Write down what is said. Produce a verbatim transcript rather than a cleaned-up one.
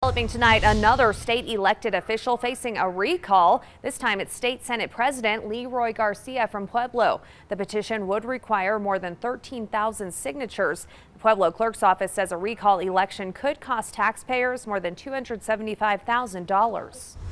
Developing tonight, another state elected official facing a recall. This time it's State Senate President Leroy Garcia from Pueblo. The petition would require more than thirteen thousand signatures. The Pueblo Clerk's Office says a recall election could cost taxpayers more than two hundred seventy-five thousand dollars.